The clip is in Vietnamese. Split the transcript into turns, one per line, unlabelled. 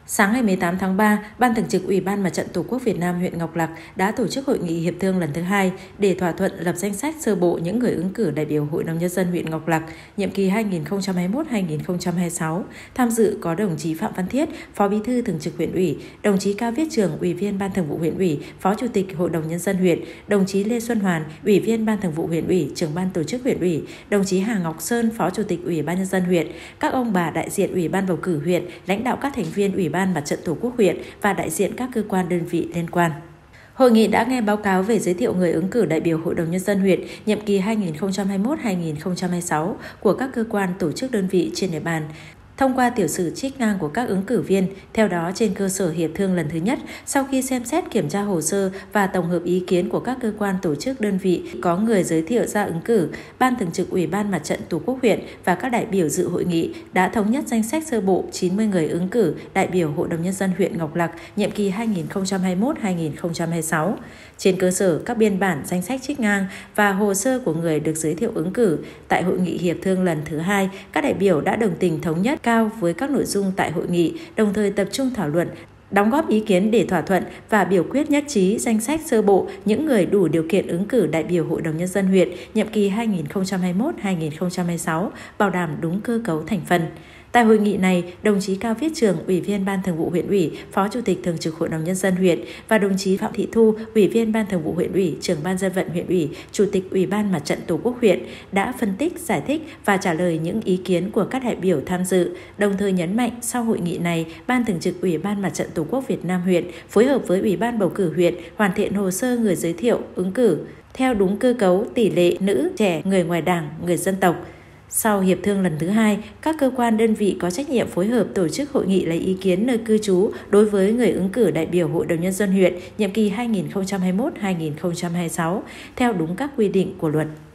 Sáng ngày 18 tháng 3, Ban Thường trực Ủy ban Mặt trận Tổ quốc Việt Nam huyện Ngọc Lặc đã tổ chức hội nghị hiệp thương lần thứ 2 để thỏa thuận lập danh sách sơ bộ những người ứng cử đại biểu Hội đồng Nhân dân huyện Ngọc Lặc nhiệm kỳ 2021-2026. Tham dự có đồng chí Phạm Văn Thiết, Phó Bí thư Thường trực huyện ủy, đồng chí Cao Viết Trường, Ủy viên Ban Thường vụ huyện ủy, Phó Chủ tịch Hội đồng Nhân dân huyện, đồng chí Lê Xuân Hoàn, Ủy viên Ban Thường vụ huyện ủy, Trưởng ban tổ chức huyện ủy, đồng chí Hà Ngọc Sơn, Phó Chủ tịch Ủy ban Nhân dân huyện, các ông bà đại diện Ủy ban bầu cử huyện, lãnh đạo các thành viên Ủy ban Mặt trận Tổ quốc huyện và đại diện các cơ quan đơn vị liên quan. Hội nghị đã nghe báo cáo về giới thiệu người ứng cử đại biểu Hội đồng Nhân dân huyện nhiệm kỳ 2021-2026 của các cơ quan tổ chức đơn vị trên địa bàn. Thông qua tiểu sử trích ngang của các ứng cử viên, theo đó trên cơ sở hiệp thương lần thứ nhất, sau khi xem xét kiểm tra hồ sơ và tổng hợp ý kiến của các cơ quan tổ chức đơn vị có người giới thiệu ra ứng cử, Ban Thường trực Ủy ban Mặt trận Tổ quốc huyện và các đại biểu dự hội nghị đã thống nhất danh sách sơ bộ 90 người ứng cử đại biểu Hội đồng Nhân dân huyện Ngọc Lặc nhiệm kỳ 2021-2026. Trên cơ sở các biên bản danh sách trích ngang và hồ sơ của người được giới thiệu ứng cử, tại hội nghị hiệp thương lần thứ 2, các đại biểu đã đồng tình thống nhất cao với các nội dung tại hội nghị, đồng thời tập trung thảo luận, đóng góp ý kiến để thỏa thuận và biểu quyết nhất trí danh sách sơ bộ những người đủ điều kiện ứng cử đại biểu Hội đồng Nhân dân huyện nhiệm kỳ 2021-2026, bảo đảm đúng cơ cấu thành phần. Tại hội nghị này, đồng chí Cao Viết Trường, Ủy viên Ban Thường vụ huyện ủy, Phó Chủ tịch Thường trực Hội đồng Nhân dân huyện và đồng chí Phạm Thị Thu, Ủy viên Ban Thường vụ huyện ủy, Trưởng ban dân vận huyện ủy, Chủ tịch Ủy ban Mặt trận Tổ quốc huyện đã phân tích, giải thích và trả lời những ý kiến của các đại biểu tham dự, đồng thời nhấn mạnh sau hội nghị này, Ban Thường trực Ủy ban Mặt trận Tổ quốc Việt Nam huyện phối hợp với Ủy ban bầu cử huyện hoàn thiện hồ sơ người giới thiệu ứng cử theo đúng cơ cấu tỷ lệ nữ, trẻ, người ngoài Đảng, người dân tộc. Sau hiệp thương lần thứ 2, các cơ quan đơn vị có trách nhiệm phối hợp tổ chức hội nghị lấy ý kiến nơi cư trú đối với người ứng cử đại biểu Hội đồng Nhân dân huyện nhiệm kỳ 2021-2026 theo đúng các quy định của luật.